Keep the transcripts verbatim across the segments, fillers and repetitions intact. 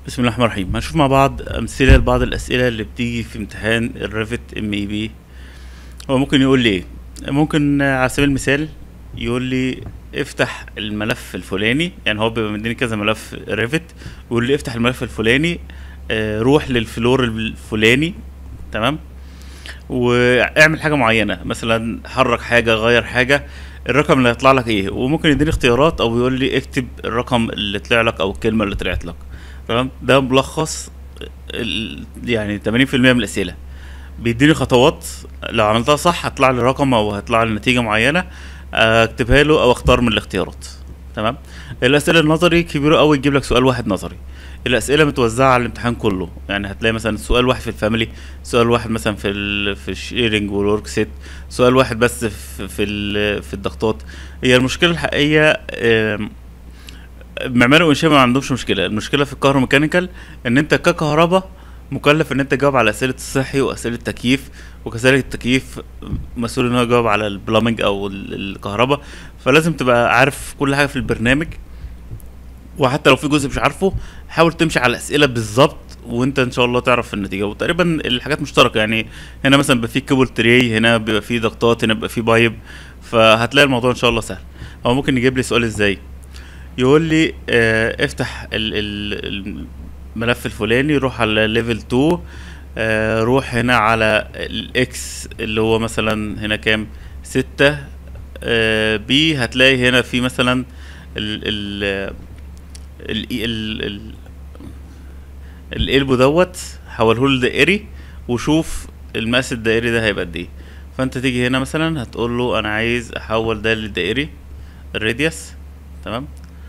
بسم الله الرحمن الرحيم. هنشوف مع بعض امثله لبعض الاسئله اللي بتيجي في امتحان الريفت ام اي بي. هو ممكن يقول لي ايه؟ ممكن على سبيل المثال يقول لي افتح الملف الفلاني، يعني هو بيبقى مديني كذا ملف ريفت ويقول لي افتح الملف الفلاني، آه روح للفلور الفلاني، تمام، واعمل حاجه معينه، مثلا حرك حاجه، غير حاجه، الرقم اللي هيطلع لك ايه. وممكن يديني اختيارات او يقول لي اكتب الرقم اللي طلع لك او الكلمه اللي طلعت لك، تمام. ده ملخص ال- يعني ثمانين في المية من الاسئله. بيديني خطوات، لو عملتها صح هطلع لي رقم او هطلع لي نتيجه معينه، اكتبها له او اختار من الاختيارات، تمام. الاسئله النظري كبيره قوي، تجيب لك سؤال واحد نظري. الاسئله متوزعه على الامتحان كله، يعني هتلاقي مثلا سؤال واحد في الفاميلي، سؤال واحد مثلا في ال في الشيرنج والورك سيت، سؤال واحد بس في في ال- في الضغطات. هي المشكله الحقيقيه، آم، معماري وانشاء ما عندهمش مشكله، المشكله في الكهروميكانيكال ان انت ككهرباء مكلف ان انت تجاوب على اسئله الصحي واسئله التكييف، وكذلك التكييف مسؤول ان هو يجاوب على البلامنج او ال- الكهرباء. فلازم تبقى عارف كل حاجه في البرنامج، وحتى لو في جزء مش عارفه حاول تمشي على الاسئله بالظبط وانت ان شاء الله تعرف النتيجه. وتقريبا الحاجات مشتركه، يعني هنا مثلا بيبقى في كيبل تري، هنا بيبقى في ضغطات، هنا بيبقى في بايب، فهتلاقي الموضوع ان شاء الله سهل. او ممكن يجيب لي سؤال ازاي، يقول لي اه افتح ال ال الملف الفلاني، روح على ليفل اتنين، اه روح هنا على الاكس اللي هو مثلا هنا كام، ستة، اه بي هتلاقي هنا في مثلا ال ال ال ال ال القلب دوت، حوله لدائري وشوف المقاس الدائري ده هيبقى قد ايه. فانت تيجي هنا مثلا هتقول له انا عايز احول ده للدائري الراديوس، تمام،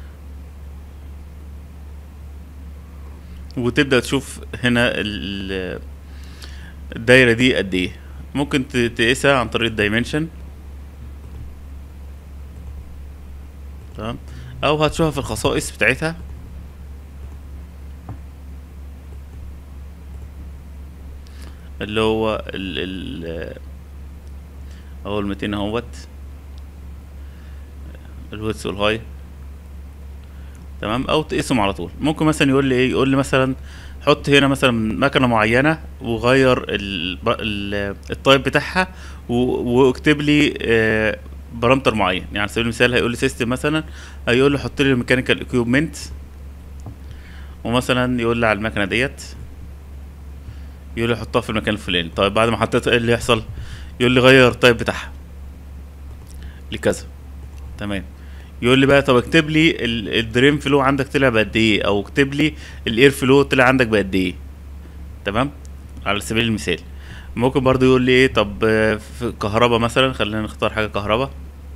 وتبدأ تشوف هنا ال- الدايرة دي قد ايه. ممكن ت- تقيسها عن طريق الدايمنشن، تمام، او هتشوفها في الخصائص بتاعتها، اللي هو ال ال اهو ال ميتين اهوت، الويدث والهاي، تمام. او تقيسهم على طول. ممكن مثلا يقول لي ايه، يقول لي مثلا حط هنا مثلا مكنه معينه وغير ال ال التايب بتاعها و- واكتب لي آه، بارامتر معين. يعني على سبيل المثال هيقول لي سيستم مثلا، هيقول لي حط لي ميكانيكال اكيوبمنت، ومثلا يقول لي على المكنه ديت، يقول لي حطها في المكان الفلاني. طيب بعد ما حطيتها ايه اللي يحصل؟ يقول لي غير التايب بتاعها لكذا، تمام. يقول لي بقى طب اكتب لي ال- الدرين فلو عندك طلع بقد ايه، او اكتب لي الاير فلو طلع عندك بقد ايه، تمام، على سبيل المثال. ممكن برضو يقول لي ايه، طب آه، في كهرباء مثلا، خلينا نختار حاجه كهرباء،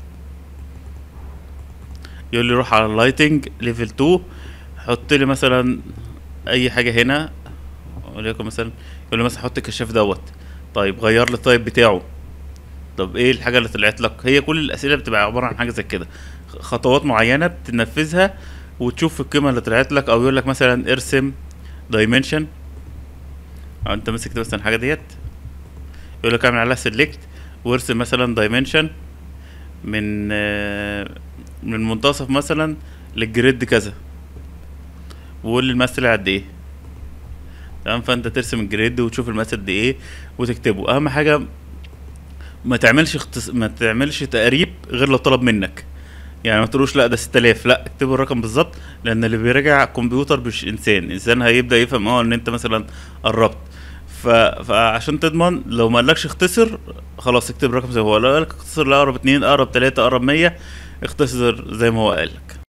يقول لي روح على اللايتنج ليفل اتنين، حط لي مثلا اي حاجه هنا، وليكن مثلا يقول لي مثلا حط الكشاف دوت. طيب غير لي التايب بتاعه. طب ايه الحاجه اللي طلعت لك؟ هي كل الاسئله بتبقى عباره عن حاجه زي كده، خطوات معينه بتنفذها وتشوف القيمه اللي طلعت لك. او يقول لك مثلا ارسم دايمنشن، او انت مسكت مثلا الحاجه ديت، يقول لك اعمل عليها سيلكت وارسم مثلا دايمنشن من آه، من منتصف مثلا للجريد كذا، وقول لي المقاس طلع قد ايه، تمام. فانت ترسم الجريد وتشوف المقاس قد ايه وتكتبه. اهم حاجه ما تعملش اختص... ما تعملش تقريب غير لو طلب منك، يعني ما تقولوش لا ده ستة آلاف، لا اكتبوا الرقم بالظبط، لان اللي بيراجع كمبيوتر مش انسان. انسان هيبدا يفهم اه ان انت مثلا قربت. ف... فعشان تضمن لو ما قالكش اختصر، خلاص اكتب الرقم زي ما هو. لو قالك اختصر لاقرب اتنين، اقرب تلاتة، اقرب مية، اختصر زي ما هو قالك.